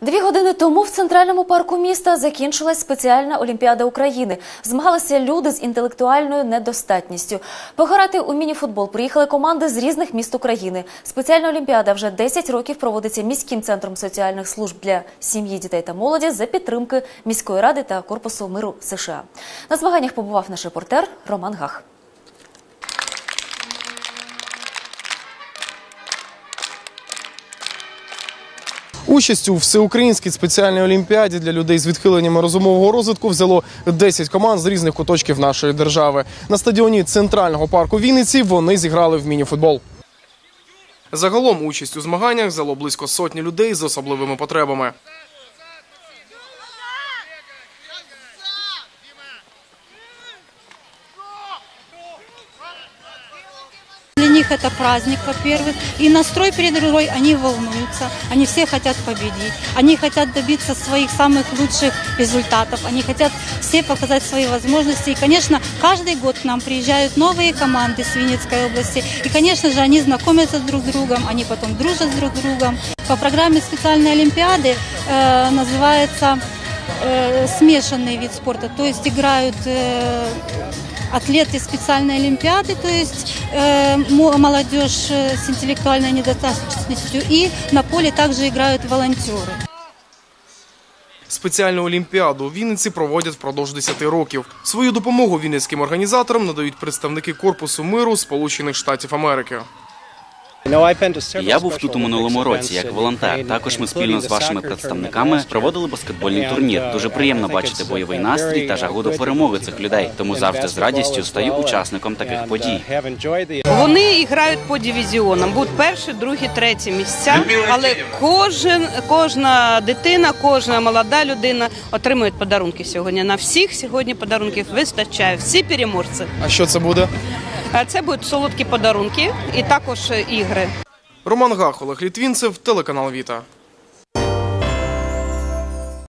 2 години тому в Центральному парку міста закінчилась спеціальна Олімпіада України. Змагалися люди з інтелектуальною недостатністю. Пограти у міні-футбол приїхали команди з різних міст України. Спеціальна Олімпіада вже 10 років проводиться міським центром соціальних служб для сім'ї, дітей та молоді за підтримки міської ради та Корпусу миру США. На змаганнях побував наш репортер Роман Гах. Участь у всеукраїнській спеціальній олімпіаді для людей з відхиленнями розумового розвитку взяло 10 команд з різних куточків нашої держави. На стадіоні Центрального парку Вінниці вони зіграли в міні-футбол. Загалом участь у змаганнях взяло близько сотні людей з особливими потребами. Для них это праздник, во-первых, и настрой перед игрой, они волнуются, они все хотят победить, они хотят добиться своих самых лучших результатов, они хотят все показать свои возможности. И, конечно, каждый год к нам приезжают новые команды с Винницкой области, и, конечно же, они знакомятся друг с другом, они потом дружат с друг другом. По программе специальной олимпиады называется смешанный вид спорта, то есть играют атлеты специальной олимпиады, то есть молодежь с интеллектуальной недостаточностью, и на поле также играют волонтеры. Спеціальну олімпіаду у Вінниці проводять впродовж 10 років. Свою допомогу вінницьким організаторам надають представники Корпусу миру Сполучених Штатів Америки. Я був тут у минулому році як волонтер. Також ми спільно з вашими представниками проводили баскетбольний турнір. Дуже приємно бачити бойовий настрій та жагу до перемоги цих людей. Тому завжди з радістю стаю учасником таких подій. Вони грають по дивізіонам. Будуть перші, другі, треті місця. Але кожна дитина, кожна молода людина отримує подарунки сьогодні. На всіх сьогодні подарунків вистачає. Всі переможці. А що це буде? Це будуть солодкі подарунки і також ігри. Роман Гах, Олег Літвінцев, телеканал Віта.